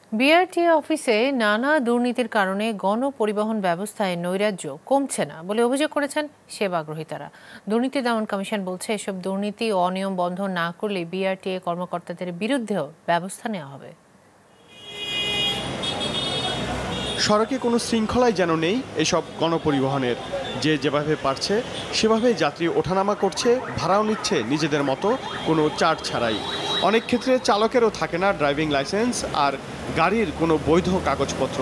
BRTA অফিসে নানা দুর্নীতির কারণে গণপরিবহন ব্যবস্থায় নৈরাজ্য কমছে না বলে অভিযোগ করেছেন সেবা গ্রহীতারা। দুর্নীতি দমন কমিশন বলছে, এসব দুর্নীতি ও অনিয়ম বন্ধ না করলে বিআরটিএ কর্মকর্তাদের বিরুদ্ধেও ব্যবস্থা নেওয়া হবে। সড়কে কোনো শৃঙ্খলাই যেন নেই এসব গণপরিবহনের। যে যেভাবে পারছে সেভাবেই যাত্রী ওঠানামা করছে, ভাড়াও নিচ্ছে নিজেদের মতো, কোনো চার্জ ছাড়াই। অনেক ক্ষেত্রে চালকেরও থাকে না ড্রাইভিং লাইসেন্স আর গাড়ির কোনো বৈধ কাগজপত্র।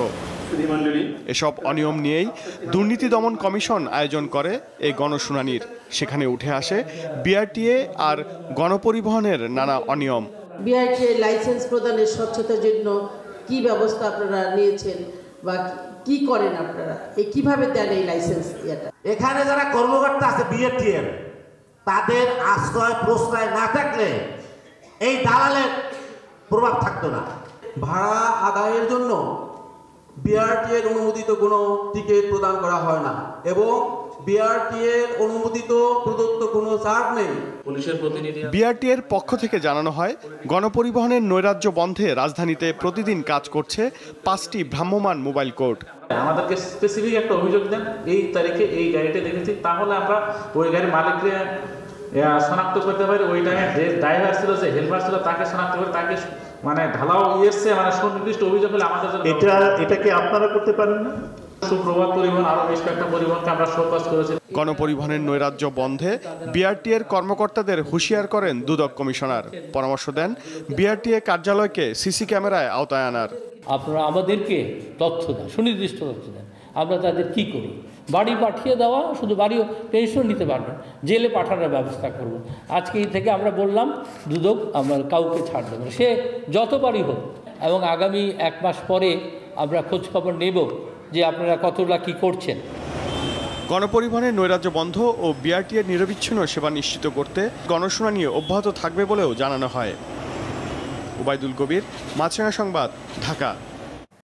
এসব অনিয়ম নিয়েই দুর্নীতি দমন কমিশন আয়োজন করে এই গণশুনানির। সেখানে উঠে আসে বিআরটিএ আর গণপরিবহনের নানা অনিয়ম। বিআরটিএ লাইসেন্স প্রদানের স্বচ্ছতার জন্য কি ব্যবস্থা আপনারা নিয়েছেন বা কি করেন আপনারা, কিভাবে দেন এই লাইসেন্স? এখানে যারা কর্মকর্তা আছে বিআরটিএ, তাদের আশ্রয় প্রশ্রয় না থাকলে এই দালালের প্রভাব থাকতো না। ভাড়া আদায়ের জন্য বিআরটিএ অনুমোদিত কোনো টিকিট প্রদান করা হয় না এবং বিআরটিএ অনুমোদিত প্রদত্ত কোনো চার্জ নেই। পুলিশের প্রতিনিধি বিআরটিএর পক্ষ থেকে জানানো হয়, গণপরিবহনের নৈরাজ্য বন্ধে রাজধানীতে প্রতিদিন কাজ করছে 5টি ভ্রাম্যমাণ মোবাইল কোর্ট। আমাদেরকে স্পেসিফিক একটা অভিযোগ দেন, এই তারিখে এই গাড়িটা দেখেছি, তাহলে আমরা ওই গাড়ির মালিককে শনাক্ত করতে পারি। ওই টাইমে যে ড্রাইভার ছিল, যে হেল্পার ছিল, তাকে শনাক্ত করে তাকে মানে ঢালাও ইয়েছে, মানে সুনির্দিষ্ট অভিযোগ হলে আমাদের জন্য এটা কি আপনারা করতে পারেন না? সুপ্রভাত পরিবহন আরো বেশ কয়েকটা পরিবহনকে আমরা শোকজ করেছি। গণপরিবহনের নৈরাজ্য বন্ধে বিআরটিএর কর্মকর্তাদের হুঁশিয়ার করেন দুদক কমিশনার। পরামর্শ দেন বিআরটিএ কার্যালয়কে সিসি ক্যামেরায় আওতায় আনার। আপনারা আমাদেরকে তথ্য দেন, সুনির্দিষ্ট তথ্য দেন, আমরা তাদের কি করি। বাড়ি পাঠিয়ে দেওয়া, শুধু বাড়িও পেনশন নিতে পারবেন, জেলে পাঠানোর ব্যবস্থা করব। আজকে এই থেকে আমরা বললাম দুদক আমরা কাউকে ছাড় দেবো, সে যতবারই হোক। এবং আগামী 1 মাস পরে আমরা খোঁজখবর নেব যে আপনারা কতটা কি করছেন। গণপরিবহনের নৈরাজ্য বন্ধ ও বিআরটিএর নিরবিচ্ছিন্ন সেবা নিশ্চিত করতে গণশুনানি অব্যাহত থাকবে বলেও জানানো হয়। ওবায়দুল কবির, মাছরাঙা সংবাদ, ঢাকা।